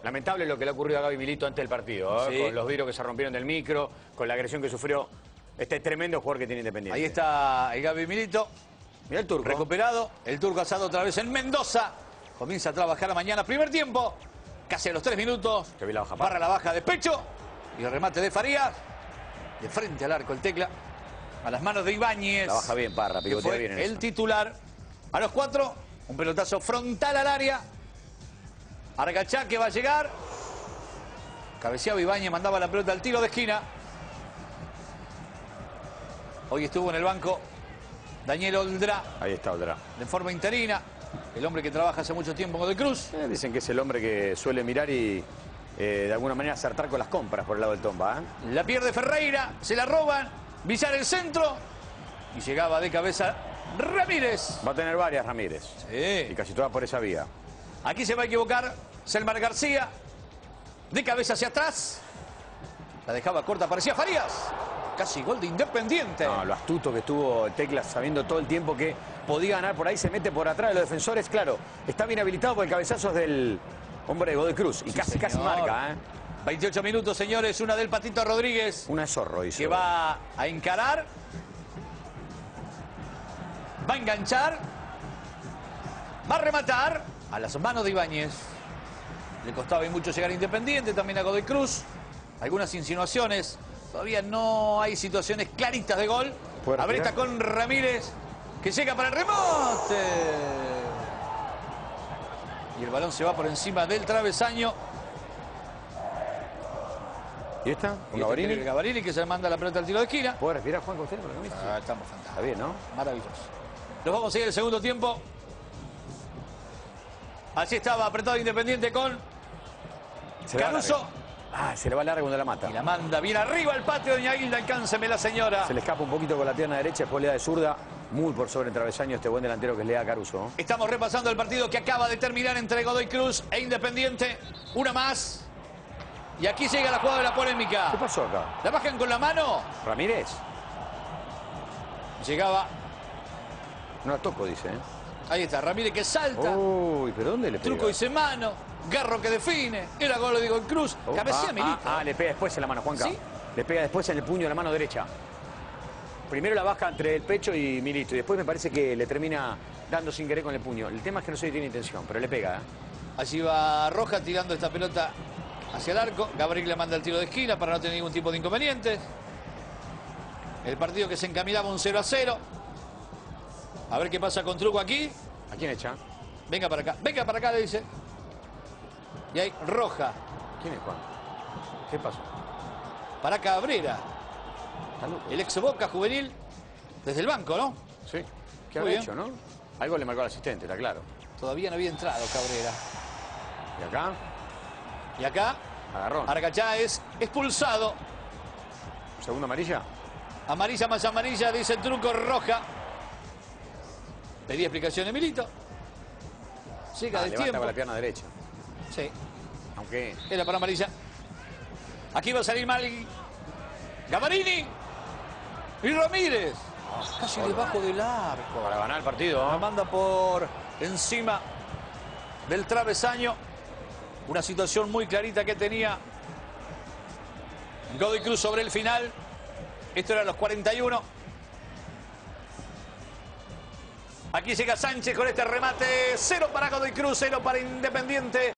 Lamentable lo que le ha ocurrido a Gaby Milito antes del partido, Sí. con los vidrios que se rompieron del micro, con la agresión que sufrió este tremendo jugador que tiene Independiente. Ahí está el Gaby Milito. Mira el turco. Recuperado. El turco asado otra vez en Mendoza. Comienza a trabajar mañana. Primer tiempo. Casi a los 3 minutos. Que vi la baja, Barra la baja de pecho. Y el remate de Farías. De frente al arco el Tecla. A las manos de Ibáñez. La baja bien, Parra, que pivotea fue bien en el eso. titular. A los 4. Un pelotazo frontal al área. Argachá que va a llegar. Cabeceaba Ibáñez, mandaba la pelota al tiro de esquina. Hoy estuvo en el banco Daniel Oldrá, Ahí está otra. de forma interina. El hombre que trabaja hace mucho tiempo en Godoy Cruz. Dicen que es el hombre que suele mirar y de alguna manera acertar con las compras por el lado del Tomba. La pierde Ferreira, se la roban. Villar el centro. Y llegaba de cabeza Ramírez. Va a tener varias Ramírez. Y Sí. casi todas por esa vía. Aquí se va a equivocar Selmar García. De cabeza hacia atrás. La dejaba corta, parecía Farías. Casi gol de Independiente. No, lo astuto que estuvo Tecla sabiendo todo el tiempo que podía ganar por ahí, se mete por atrás de los defensores. Claro, está bien habilitado por el cabezazo del hombre de Godoy Cruz. Y Sí, casi señor. marca, 28 minutos, señores. Una del Patito Rodríguez. Una de zorro hizo. Que va a encarar. Va a enganchar. Va a rematar. A las manos de Ibáñez. Le costaba y mucho llegar a Independiente, también a Godoy Cruz. Algunas insinuaciones. Todavía no hay situaciones claritas de gol. ¿Puede Abreta retirar? con Ramírez, que llega para el remote. Y el balón se va por encima del travesaño. ¿Y esta? ¿Con Y Gavarini? este Gavarini que se manda la pelota al tiro de esquina. ¿Puede respirar Juan usted con la camisa? Ah, estamos fantásticos. Está bien, ¿no? Maravilloso. Nos vamos a seguir el segundo tiempo. Así estaba apretado Independiente con Se le va Caruso. larga. Ah, se le va larga cuando la mata. Y la manda bien arriba al patio. Doña Hilda, alcánceme la señora. Se le escapa un poquito con la pierna derecha, después le da de zurda. Muy por sobre el travesaño este buen delantero que es Lea Caruso. Estamos repasando el partido que acaba de terminar entre Godoy Cruz e Independiente. Una más. Y aquí llega la jugada de la polémica. ¿Qué pasó acá? La bajan con la mano. ¿Ramírez? Llegaba. No la toco, dice, Ahí está. Ramírez que salta. Uy, ¿pero dónde le pega? Truco y mano. Garro que define. Era gol de Godoy Cruz. Oh, Cabecea Milito. le pega después en la mano, Juanca. ¿Sí? Le pega después en el puño de la mano derecha. Primero la baja entre el pecho y Milito. Y después me parece que le termina dando sin querer con el puño. El tema es que no sé si tiene intención, pero le pega, Allí va Roja tirando esta pelota hacia el arco. Gabriel le manda el tiro de esquina para no tener ningún tipo de inconvenientes. El partido que se encaminaba un 0-0. A ver qué pasa con Truco aquí. ¿A quién echa? Venga para acá, le dice. Y ahí Roja ¿Quién es Juan? ¿Qué pasó? para Cabrera. ¿Está loco? El ex Boca juvenil desde el banco, ¿no? Sí. ¿Qué Muy había bien. hecho, no? Algo le marcó al asistente, está claro. Todavía no había entrado Cabrera. Y acá, Y acá agarrón. Argachá es expulsado. ¿Segunda amarilla? Amarilla más amarilla, dice el Truco. Roja. Pedí explicaciones Milito. Llega del Levanta tiempo. con la pierna derecha. Sí, Aunque era para amarilla. Aquí va a salir mal Gavarini y Ramírez. Casi debajo del arco. para ganar el partido, La manda por encima del travesaño. Una situación muy clarita que tenía Godoy Cruz sobre el final. Esto era los 41. Aquí llega Sánchez con este remate. 0 para Godoy Cruz, 0 para Independiente.